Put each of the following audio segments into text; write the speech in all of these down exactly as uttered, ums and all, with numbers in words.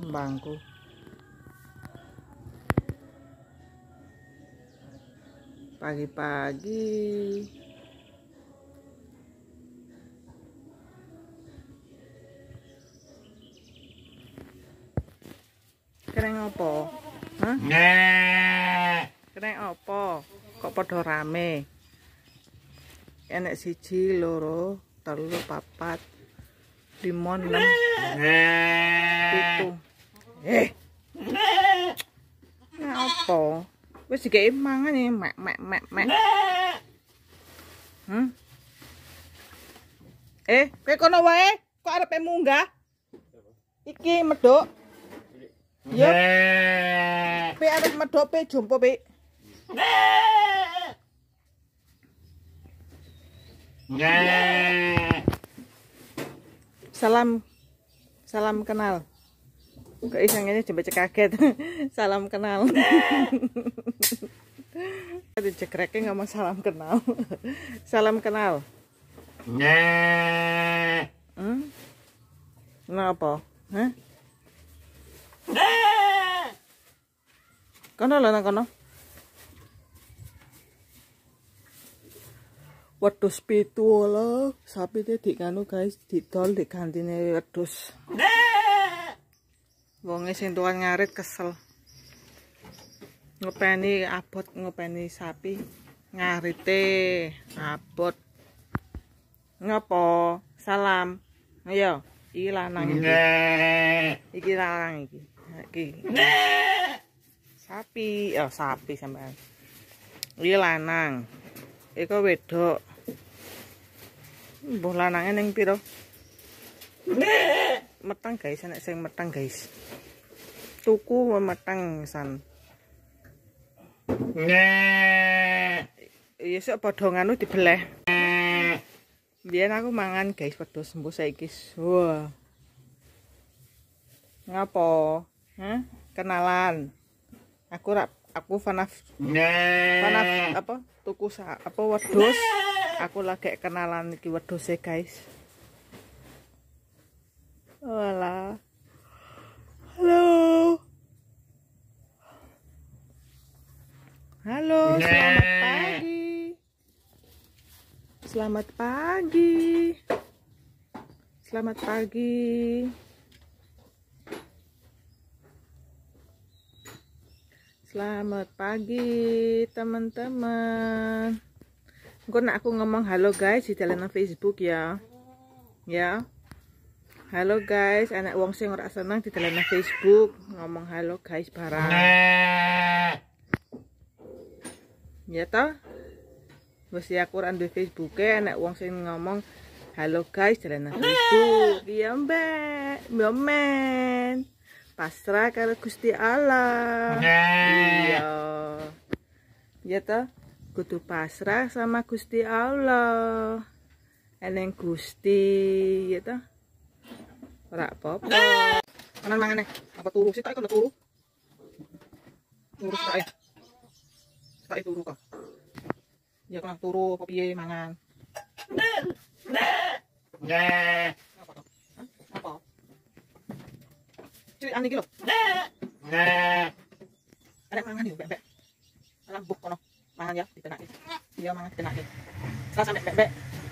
kembangku. Pagi-pagi keren apa? Hah? Keren apa? Kok padha rame? Enek siji, loro, telu, papat, lima, enam, pitu. Eh. Apa? Wis dikeki mangan ya, mek mek mek mek. Hmm? Eh, kowe kono wae, kok arepe munggah? Iki medhok. Yo. Pe arep medhok pe jompo pe. Salam. Salam kenal. Kok isengnya jembe kaget. Salam kenal. Dicekreke ngomong salam kenal. Salam kenal. Hmm? Kenapa? Hah? Kono lho nang kono. Wedhus pitu lho, sapi te dikanu guys, didol digantine wedhus. Wonge sing tuan ngarit kesel. Ngopeni abot, ngopeni sapi, ngarite abot. Ngopo? Salam. Ayo, iki lanang iki. Iki lanang iki. Iki. Sapi, oh sapi sampean. Iki lanang. Iku wedok. Mbuh lanange ning pira? Metang guys, enek sing metang guys. Tuku metang san. Iya sok padha nganu dibeleh. Biyen aku mangan guys wedhus sembuh saiki. Wah. Ngapo? Hah? Kenalan. Aku rak aku fanaf. Fanaf apa? Tuku sa, apa wedhus. Aku lagi kenalan iki wedhuse guys. Walah. Halo. Halo, selamat pagi. Selamat pagi. Selamat pagi. Selamat pagi, teman-teman. Engko nek aku ngomong halo guys di dalam Facebook ya. Ya. Halo guys, anak wong sing ora seneng di dalam Facebook ngomong halo guys barang. Ya toh? Wis aku ora ndek Facebook e anak wong sing ngomong halo guys di dalam Facebook. Iya, Mbak. Mbak men. Pasrah karo Gusti Allah. Iya. Ya toh? Kudu pasrah sama Gusti Allah. Eneng Gusti, ya toh? Ora apa-apa. Manan mangane. Apa turu sih tak kono turu? Turu tak ya. Tak turu kok. Ya kan turu apa piye mangan. Nggih. Apa to? Apa? Ceritan iki lho. Nggih. Ada mangan yo, bebek. Alam buk kono. Mangan ya ditenake. Iya mangan ditenake. Terus sampe bebek.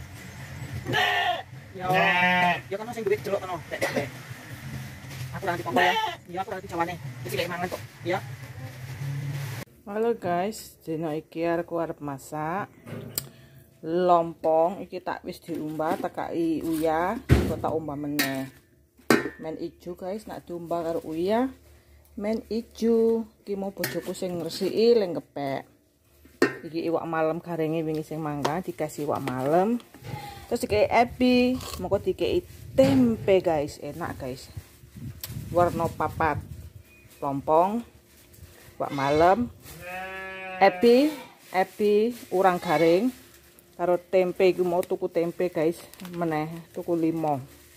Yo. Yo kan sing duit jeluk kono, bebek. Aku nanti kongko ya. Iya aku nanti jawane. Wis iki mangan kok. Ya. Halo guys, dino iki aku arep masak lompong. Iki tak wis diumbah, tekaki uyah, kok tak umbah meneh. Men ijo guys, nak diumbah karo uyah. Men ijo, iki mau bojoku sing ngresiki leng kepek. Iki iwak malam garinge wingi sing mangga dikasih iwak malam. Terus dikei ebi, moko dikei tempe guys, enak guys. Warna papat. Lompong, iwak malam, ebi, ebi urang garing karo tempe. Iku mau tuku tempe guys, meneh tuku limo.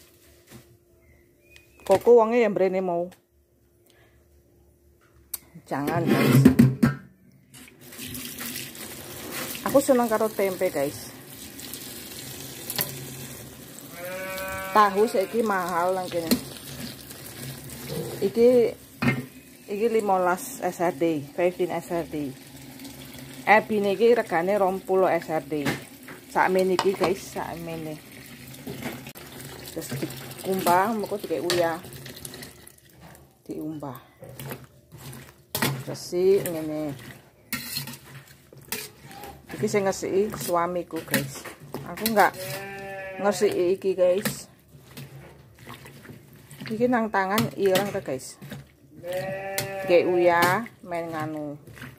Koko wonge ya mrene mau. Jangan guys. Aku seneng karo tempe guys. Tahu saiki mahal nang kene. Iki iki limolas S R D, lima belas S R D. Ebi niki regane rong puluh S R D. Sakmene iki guys, sakmene. Terus dikumbah, mengko dikek uyah. Diumbah. Resik ngene. Iki sing ngesiki suamiku guys. Aku enggak ngesiki iki guys. Iki nang tangan ireng ta guys. Dikek uyah main nganu.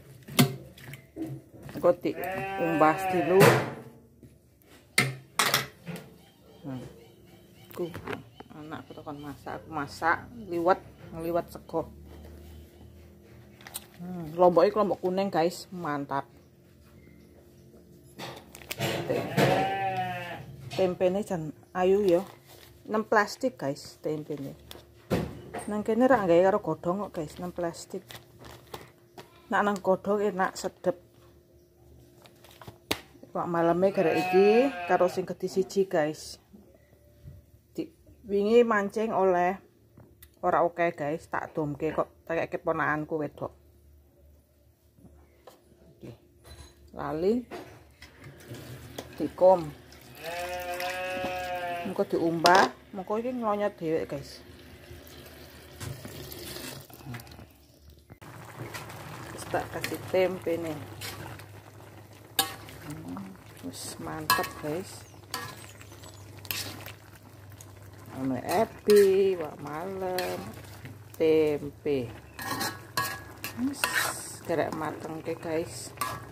Engko diumbah dulu. Hmm. Ku anakku tekan masak, aku masak liwet, ngliwet sego. Hmm, lomboknya kelompok kuning guys, mantap. Tempene jan ayu ya. enam plastik guys tempene. Nang kene rak gawe karo godhong kok guys, enam plastik. Nak nang godhong enak sedep. Pak maleme gara iki karo sing kedhi siji guys. Di wingi mancing oleh ora oke guys, tak domke kok tak keponakanku wedok. Oke. Lali dikom. Mengko diumbah, mengko iki nglonyot dhewe guys. Terus tak kasih tempe nih. Wis mantap guys. Ame epi, wak malam, tempe. Wis gerek mateng ke guys.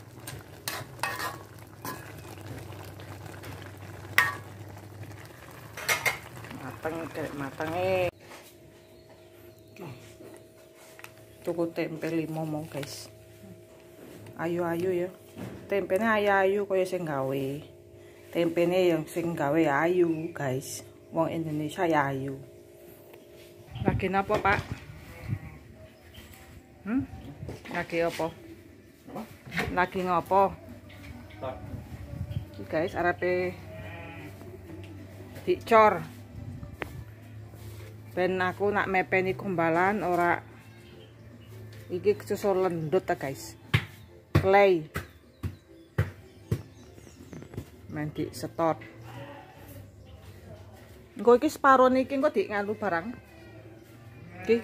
Mateng gerek mateng eh. Tuku tempe limo mau guys. Ayu-ayu ya. Tempene ayu-ayu kaya sing gawe. Tempene yang sing gawe ayu, guys. Wong Indonesia ya ayu. Lagi napa, Pak? Hmm? Lagi apa? Lagi ngopo? Iki guys, arepe dicor. Ben aku nak mepeni kumbalan ora iki susul lendut ta, guys. Clay. Mandi setot. Engko iki separo niki engko dik nganu barang. Iki.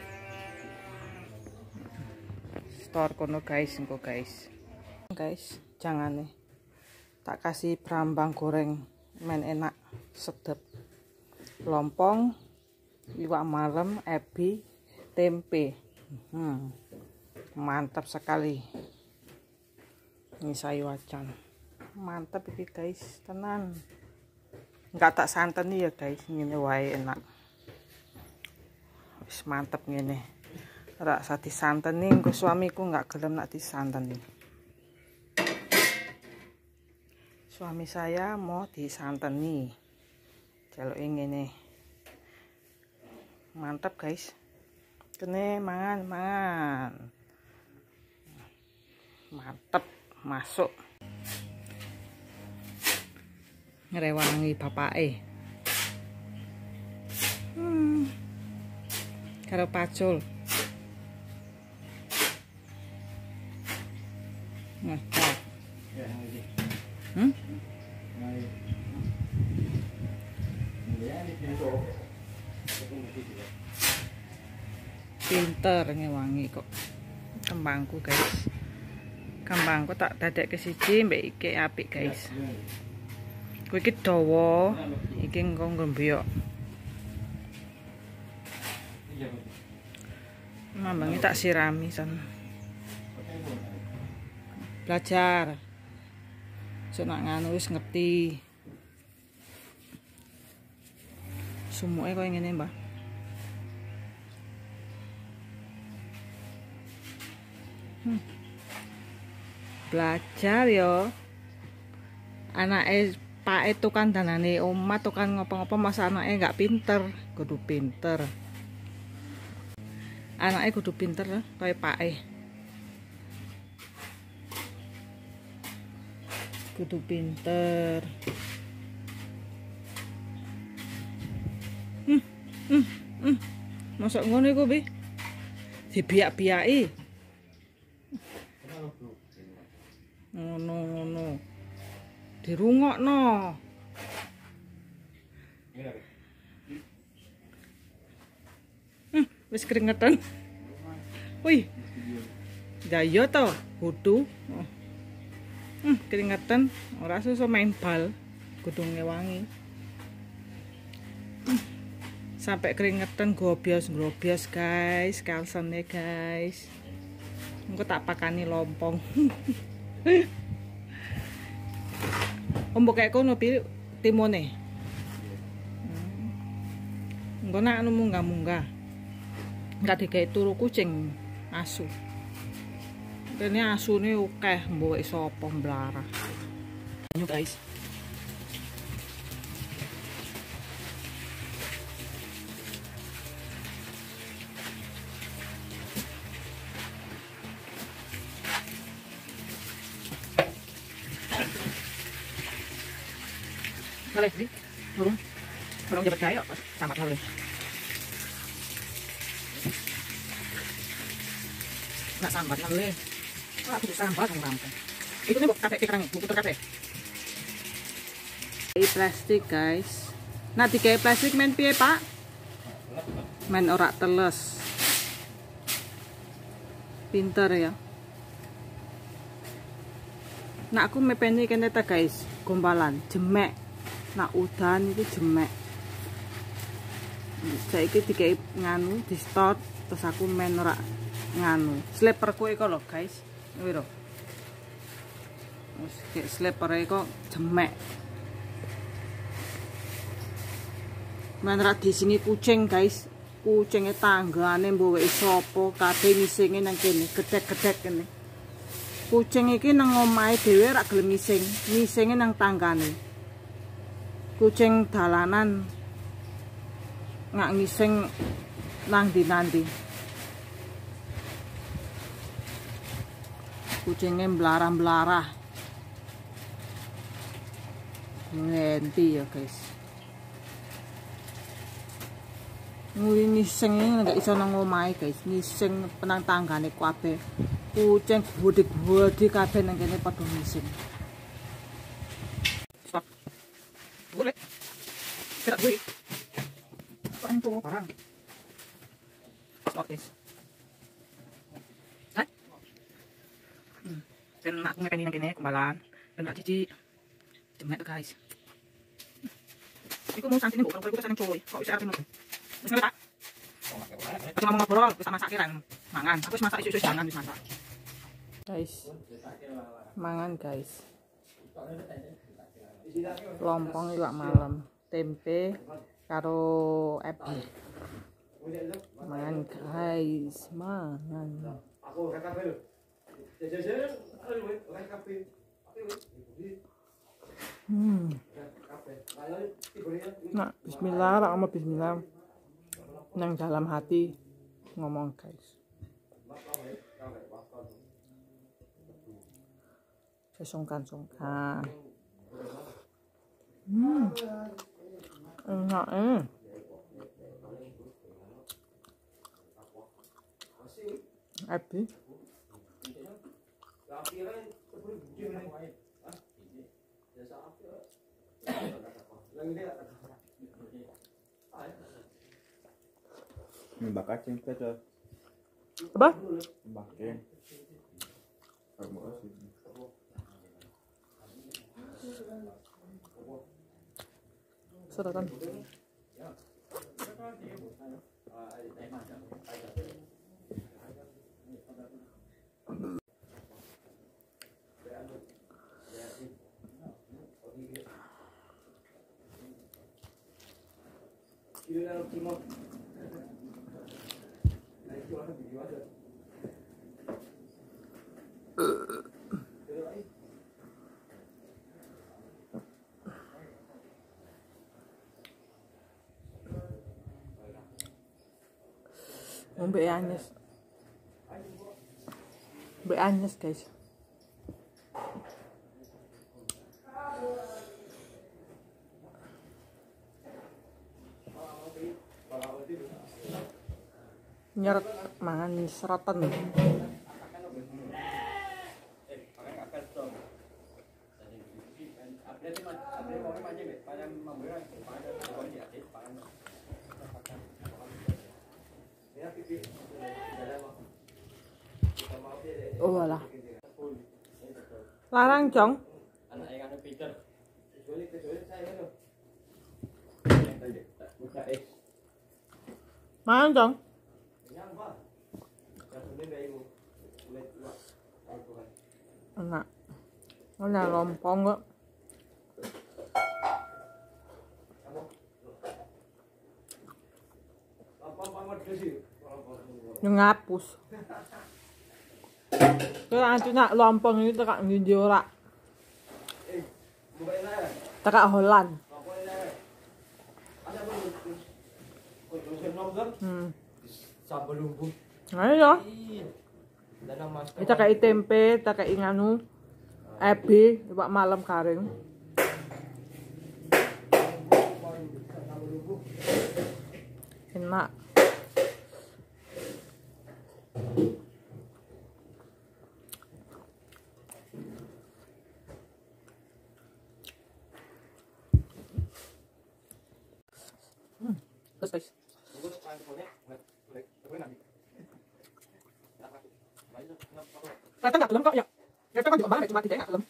Store kono guys, engko guys. Guys, jangan nih. Tak kasih brambang goreng men enak, sedep. Lompong, iwak malam, ebi, tempe. Hmm. Mantap sekali. Ini sayur wajan. Mantap ini guys, tenan. Enggak tak santen ya guys, ngene wae enak. Wis mantep ngene. Ora usah disanteni, engko suamiku enggak gelem nak disanteni. Suami saya mau disanteni. Jaluke ngene. Mantap guys. Kene mangan, mangan. Mantap, masuk. Ngrewangi bapake. Hmm. Karo pacul. Nah, hmm? Pinter ngewangi kok. Kembangku guys. Kembangku tak dadekke siji mbek iki apik guys. Kuwi iki dawa, iki engko ngrembuyok. Mambange tak sirami san. Belajar. Sonak nganu wis ngerti. Sumuke koyo ngene, Mbah. Hmm. Belajar yo. Anake pake tukang danane omah, tukang ngopo-ngopo masa anake enggak pinter, kudu pinter. Anake kudu pinter kaya pake. Kudu pinter. Hmm, hmm, hmm. Masak ngono iku, Bi. Dibiak-biaki. Ngono ngono. Dirungokno. Hmm, wis keringetan. Wih. Ya iya to, kudu. Hmm, keringetan, ora susah main bal, kudu ngewangi. Hmm. Sampai keringetan gobios-gobios guys, kalsene guys. Engko tak pakani lompong. Ombok kayak kono pi timone. Engko nak anu munggah-munggah. Enggak digawe turu kucing, asu. Kene asune akeh mbok sapa mblarah. Ayo guys. Boleh sih, turun, turun jabat kayu, sama kali. Nggak sambat kali, wah aku sambat dong rampung. Itu nih buku kafe pikiran, buku kafe. Ini plastik guys. Nah tiga plastik main piye pak? Main ora teles. Pinter ya. Nah aku mepeni kene ta guys, gombalan, jemek. Nak udan itu jemek. Saiki dikai nganu di start terus aku main ora nganu. Sleeperku iku lho guys. Kuwi lho. Wis kayak sleeper iku jemek. Main ora di sini kucing guys. Kucinge tanggane mbok wis sapa kabeh ngisinge nang kene, gedek-gedek kene. Kucing iki nang omahe dhewe ora gelem ngising, ngisinge nang tanggane. Kucing dalanan nggak ngising nang di nanti. Kucingnya belarah-belarah. Ngenti ya guys. Nguli ngising nggak iso nang omahe guys. Ngising penang tanggane kabeh. Kucing gede-gede kabeh nang kene padha ngising. Stop. Boleh. Kita beli. Apaan tuh barang? Stop guys. Hai. Hmm. Dan aku ngepeni nang kene kumbalan. Dan gak cici. Jemek guys. Iku mau santine mbok karo iku seneng coy. Kok bisa arep ngono. Wis ngerti, Pak? Aku ngomong ngobrol, wis masak kiran. Mangan. Aku wis masak isu-isu jangan wis masak. Guys. Mangan guys. Lompong iwak malam, tempe karo ebi. Mangan guys, mangan. Hmm. Nah, bismillah, rahmat bismillah. Nang dalam hati ngomong guys. Sesungkan-sungkan. Hmm, enak eh. Ebi. Mbak kacang kacang. Apa? Mbak kacang. Terima kasih. Silakan. Mbak Anyes. Mbak Anyes guys. Nyeret mangan serotan. Oh alah. Larang, Jong. Mana, Jong? Enak. Ini lompong kok. Ngapus. Kaya antu nak lompong ini tekak ngendi ora. Tekak Holland. Hmm. Sambal lumbu. Ayo. Kita kayak tempe, kita kayak nganu, ebi, buat malam garing. Enak. Hmm, terus guys. Ternyata nggak belum kok ya. Ternyata kan juga banget cuma tidak nggak belum.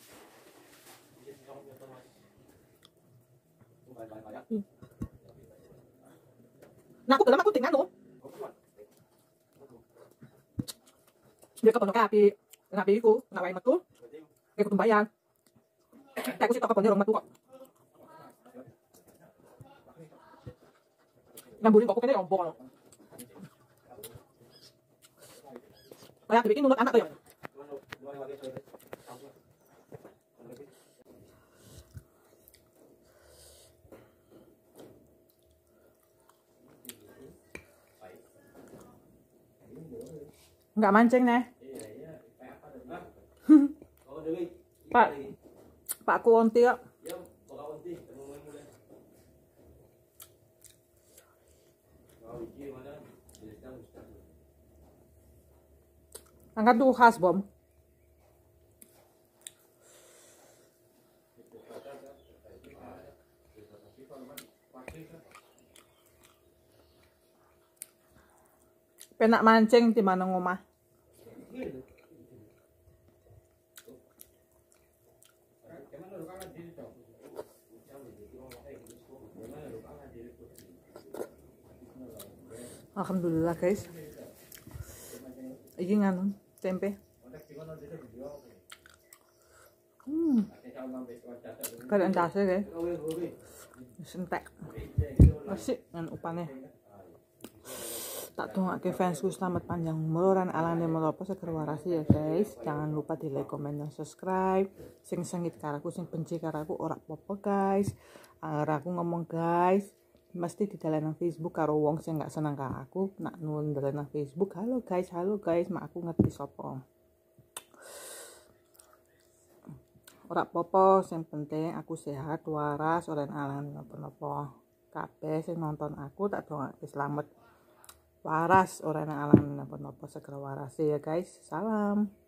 Hmm. Nah aku belum aku tinggal tuh. Dia ke pondok api, api itu nggak wae metu. Kayak kudu bayar. Kayak aku sih toko pondok metu kok. Ngambulin kok kene rombong loh. Kayak dibikin nunut anak tuh ya. Enggak mancing nih. Pak, Pak Kuonti kok. Angkat tuh khas bom. Penak mancing di mana ngomah. Alhamdulillah guys. Iki nganu tempe. Hmm. Kalian tasnya guys. Sentek. Asik dengan upane. Tak dongake fansku selamat panjang umur lan alane melopo seger warasi ya guys. Jangan lupa di like, comment, dan subscribe. Sing sengit karaku, sing benci karaku ora apa-apa guys. Angger aku ngomong guys, mesti di dalam Facebook karo wong sing gak seneng karo aku, nak nuwun dalam Facebook. Halo guys, halo guys, mak aku ngerti sapa. Ora apa-apa, sing penting aku sehat, waras, ora alane napa-napa. Kabeh sing nonton aku tak dongake selamat waras, ora alane napa-napa, segera waras ya guys. Salam.